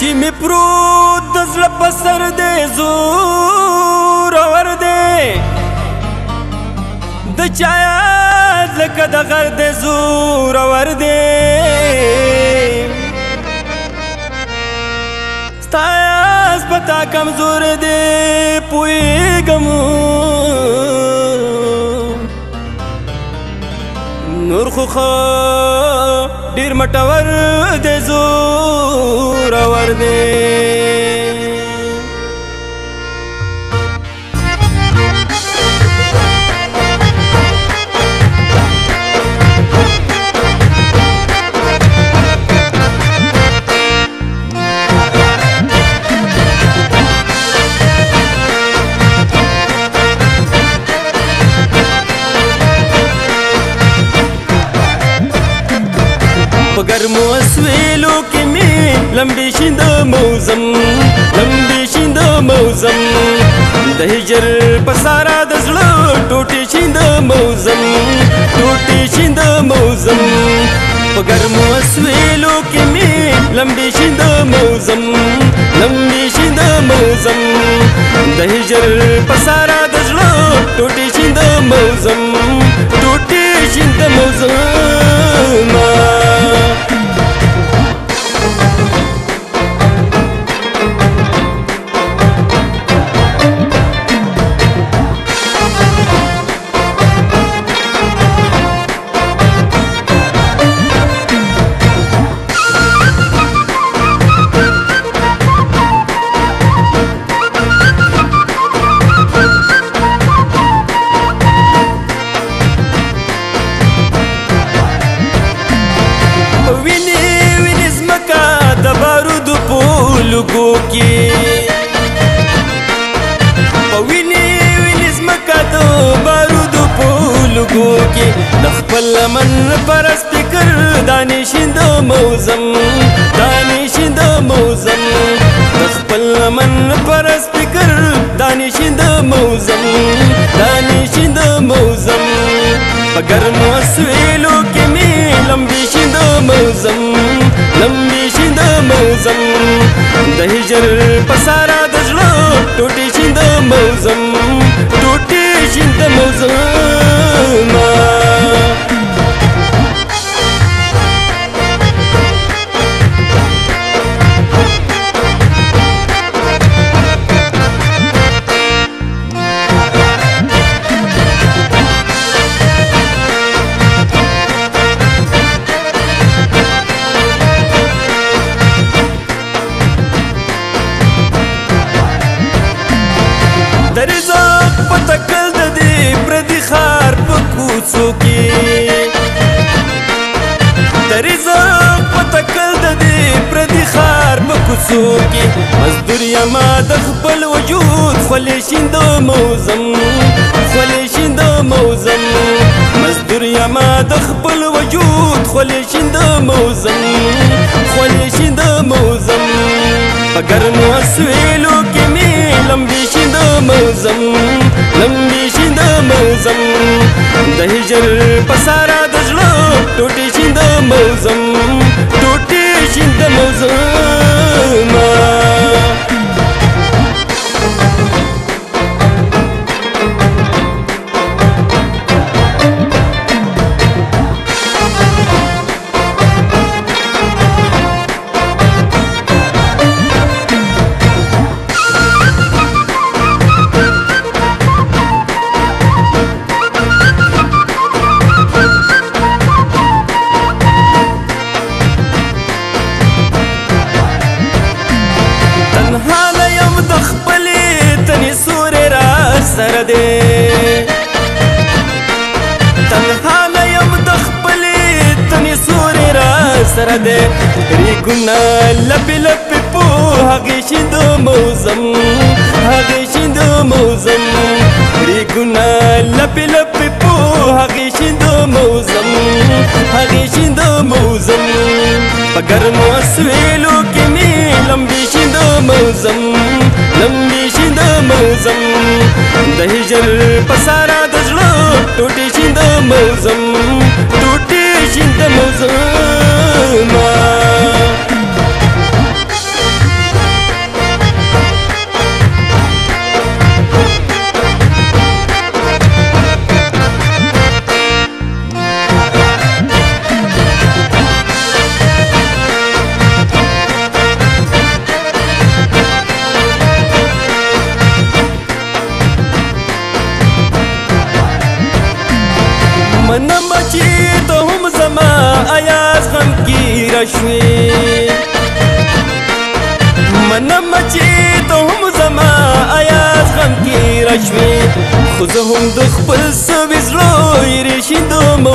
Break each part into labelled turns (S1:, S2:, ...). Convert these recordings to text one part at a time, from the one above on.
S1: چې می پروت د زړه په سر دی زورور دی د چا یاد لکه د غر دی زورور دی ستا یاز په تا کمزور دی پوهېږم نور خو ډېر مټور دی زورور دی په ګرمو اسویلو کې مې لمبې شینده موزم لمبې شینده موزم د هجر په سارا د زړه ټوټې شینده موزم ټوټې شینده موزم په ګرمو اسویلو کې مې لمبې شینده موزم لمبې شینده موزم د هجر په سارا د زړه ټوټې شینده موزم ټوټې شینده موزم لګو کې په وینې وینې ځمکه د بارودو په لګو کې د خپل لمن پرس فکر دانې شینده موزم دانې شینده موزم د خپل لمن پرس فکر دانې شینده موزم دانې شینده موزم په ګرمو اسویلو کې مې لمبې شینده موزم لمبې شینده موزم د هجر په سارا د زړه ټوټې شینده موزم ټوټې شینده موزم د رزق په تکل د دې پردي ښار په کوڅو کې د رزق په تکل د دې پردي ښار په کوڅو کې مزدور یما د خپل وجود خولې شینده موزم خولې شینده موزم مزدور یما د خپل وجود خولې شینده موزم خولې شینده موزم په ګرمو اسویلو کې مې لمبې شینده موزم لمبې شینده موزم د هجر په سارا د زړه ټوټې شینده موزم ټوټې شینده موزم سره دی تنها نه یم د خپلې تنې سورې را سره دی ریګونه لپې لپې په هغې شینده موزم هغې شینده موزم ریګونه لپې لپې په هغې شینده موزم هغې شینده موزم په ګرمو اسویلو کې مې لمبې شینده موزم لمبې شینده موزم د هجر په سارا د زړه ټوټې شینده موزم ټوټې شینده موزم رشوي منم چې ته هم زما آیاز غم کې راشوي خو زه هم د خپل سوي زړه ایرې شیندم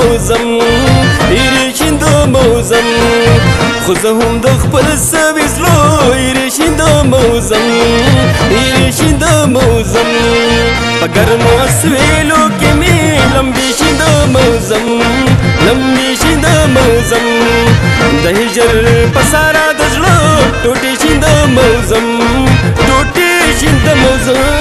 S1: خو زه هم د خپل سوي زړه ایرې شیندم په ګرمو اسویلو کې مې لمبې شیندم د هجر په سارا د زړه ټوټې شیندم